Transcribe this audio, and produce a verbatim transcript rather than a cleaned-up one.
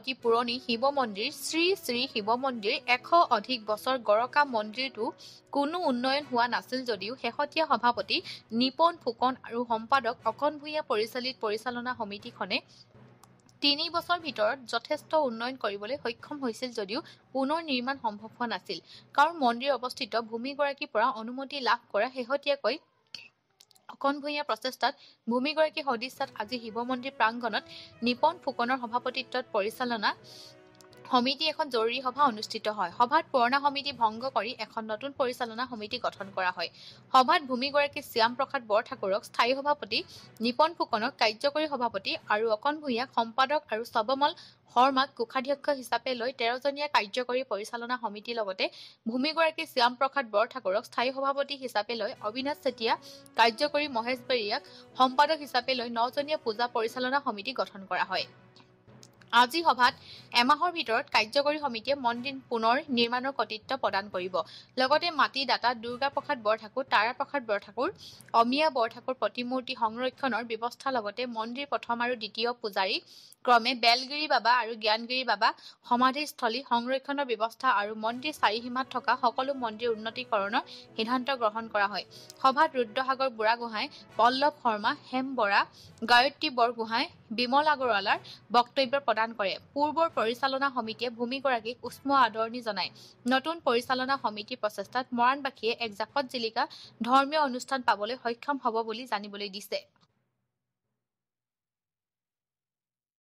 অতি পুৰণি শিৱ মন্দিৰ শ্ৰী শ্ৰী শিৱ মন্দিৰ এশ অধিক বছৰ গৰকা মন্দিৰটো কোনো উন্নয়ন হোৱা নাছিল যদিও শেহতীয়া সভাপতি নিপন ফুকন আৰু সম্পাদক অকন ভূঞা পৰিচালিত পৰিচালনা সমিতিখনে তিনি বছৰ ভিতৰত যথেষ্ট উন্নয়ন কৰিবলৈ সক্ষম হৈছিল যদিও পুনৰ নিৰ্মাণ সম্ভৱ হোৱা নাছিল কাৰণ মন্দিৰ অৱস্থিত ভূমিগৰাকীৰ পৰা অনুমতি লাভ কৰা শেহতীয়াকৈ অকন ভূঞা প্ৰচেষ্টাত ভূমিগৰাকী সদিচ্ছাত আজি শিৱ মন্দিৰ প্ৰাংগণত নিপন ফুকনৰ সভাপতিত্বত পৰিচালনা সমিতি এখন জৰুৰী সভা অনুষ্ঠিত হয় সভাত পুৰণা সমিতি ভংগ কৰি এখন নতুন পৰিচালনা সমিতি গঠন কৰা হয় সভাত ভূমিগৰাকী শ্যাম প্ৰসাদ বৰঠাকুৰক স্থায়ী সভাপতি নিপন ফুকনক কাৰ্যকৰী সভাপতি আৰু অকন ভূঞাক সম্পাদক আৰু সবমল শৰ্মাক কোষাধ্যক্ষ হিচাপে লৈ তেৰ জনীয়া কাৰ্যকৰী পৰিচালনা সমিতিৰ লগতে ভূমিগৰাকী শ্যাম প্ৰসাদ বৰঠাকুৰক স্থায়ী সভাপতি হিচাপে লৈ অবিনাশ চেতিয়া কাৰ্যকৰী মহেশ বেৰিয়াক সম্পাদক হিচাপে লৈ ন জনীয়া পূজা পৰিচালনা সমিতি গঠন কৰা হয় আজি সভাত এমাহৰ ভিতৰত কাৰ্যকৰী সমিতিয়ে মন্দিৰ পুনৰ নিৰ্মাণৰ কৰ্তৃত্ব প্ৰদান কৰিব লগতে মাটি দাতা দুৰ্গা প্ৰসাদ বৰঠাকুৰ তাৰা প্ৰসাদ বৰঠাকুৰ অমিয়া বৰঠাকুৰ প্ৰতিমূৰ্তি সংৰক্ষণৰ ব্যৱস্থা লগতে মন্দিৰ প্ৰথম আৰু দ্বিতীয় পূজাৰী ক্ৰমে বেলগিৰি বাবা আৰু জ্ঞানগিৰি বাবা সমাধিস্থলী সংৰক্ষণৰ ব্যৱস্থা আৰু মন্দিৰ চাৰিসীমাত থকা সকলো মন্দিৰ উন্নতিকৰণৰ সিদ্ধান্ত গ্ৰহণ কৰা হয় সভাত ৰুদ্ৰসাগৰ বুঢ়াগোহাঁই পল্লৱ শৰ্মা হেম বৰা গায়ত্ৰী বৰগোহাঁই বিমল আগৰৱালাৰ বক্তব্য প্ৰদান কৰে পূৰ্বৰ পৰিচালনা সমিতিয়ে ভূমিগৰাকীক উষ্ম আদৰণি জনায় নতুন পৰিচালনা সমিতিৰ প্ৰচেষ্টাত মৰাণবাসীয়ে এক জাকত জিলিকা ধৰ্মীয় অনুষ্ঠান পাবলৈ সক্ষম হ'ব বুলি জানিবলৈ দিছে